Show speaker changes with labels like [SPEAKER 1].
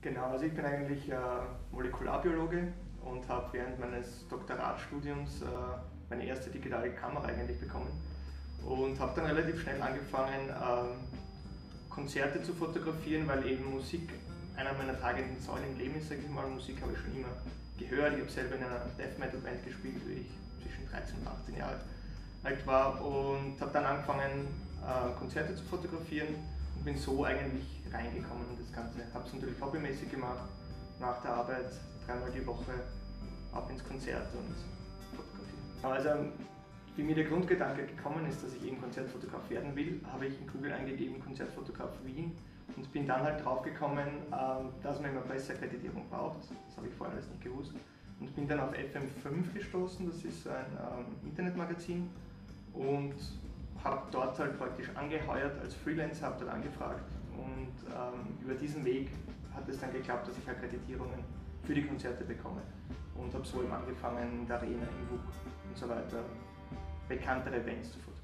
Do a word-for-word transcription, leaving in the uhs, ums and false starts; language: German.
[SPEAKER 1] Genau, also ich bin eigentlich äh, Molekularbiologe und habe während meines Doktoratstudiums äh, meine erste digitale Kamera eigentlich bekommen und habe dann relativ schnell angefangen, ähm, Konzerte zu fotografieren, weil eben Musik einer meiner tragenden Säulen im Leben ist, sage ich mal. Musik habe ich schon immer gehört. Ich habe selber in einer Death Metal Band gespielt, wie ich zwischen dreizehn und achtzehn Jahre alt war, und habe dann angefangen, äh, Konzerte zu fotografieren und bin so eigentlich reingekommen in das Ganze. Habe es natürlich hobbymäßig gemacht, nach der Arbeit dreimal die Woche ab ins Konzert und fotografieren. Also wie mir der Grundgedanke gekommen ist, dass ich eben Konzertfotograf werden will, habe ich in Google eingegeben Konzertfotograf Wien und bin dann halt drauf gekommen, dass man immer Presseakkreditierung braucht. Das habe ich vorher alles nicht gewusst. Und bin dann auf F M fünf gestoßen, das ist ein ähm, Internetmagazin, und habe dort halt praktisch angeheuert als Freelancer, habe dort angefragt, und ähm, über diesen Weg hat es dann geklappt, dass ich Akkreditierungen für die Konzerte bekomme, und habe so eben angefangen, in der Arena, im W U K und so weiter bekanntere Bands zu fotografieren.